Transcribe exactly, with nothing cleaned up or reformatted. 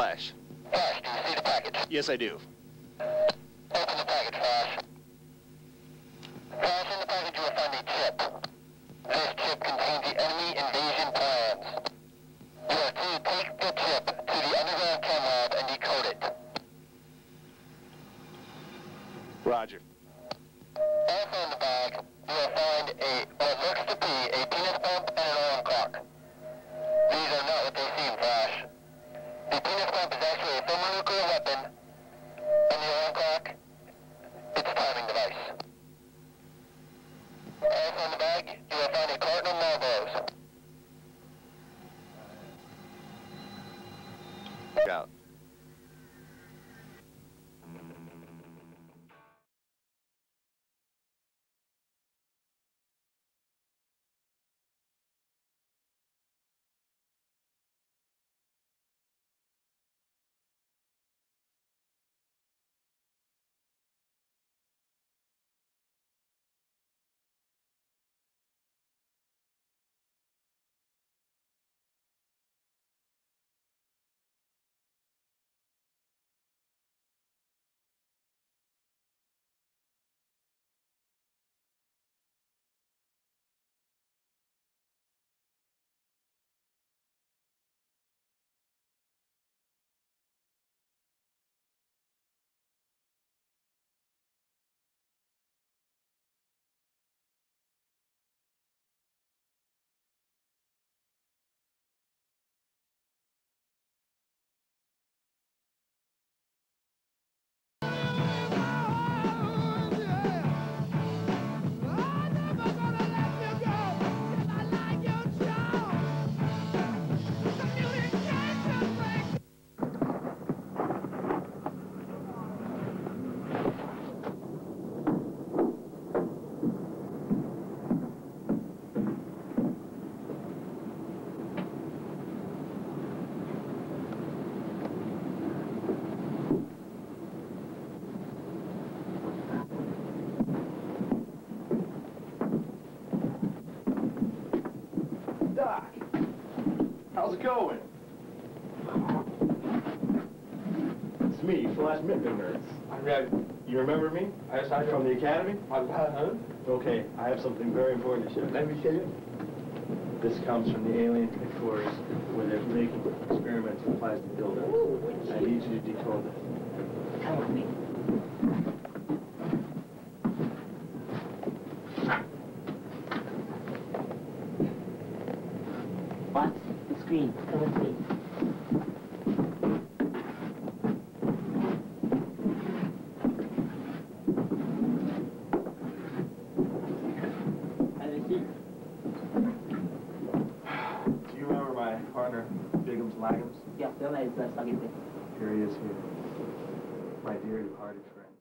Flash. Flash, do you see the package? Yes, I do. Open the package, Flash. Flash, in the package you will find a chip. This chip contains the enemy invasion plans. You are to take the chip to the underground chem lab and decode it. Roger. Also in the bag, you will find a, what looks to be a penis pump and an alarm clock. These are not what they seem, Flash. The penis pump is actually a thermonuclear weapon, and the alarm clock, it's a timing device. Also in the bag, you will find a carton of Marlboros. Out. Doc, how's it going? It's me, Flash Hercules. I'm ready. You remember me? I just From the academy? Uh-huh. Okay, I have something very important to show you. Let me see it. This comes from the alien headquarters where they're making experiments with plastic dildos. I need you to decode this. Come with me. Watch the screen. Come with me. Have a seat. Do you remember my partner, Bigums Lagums? Yeah, feel like it's less. I'll get there. Here he is here. My dear departed friend.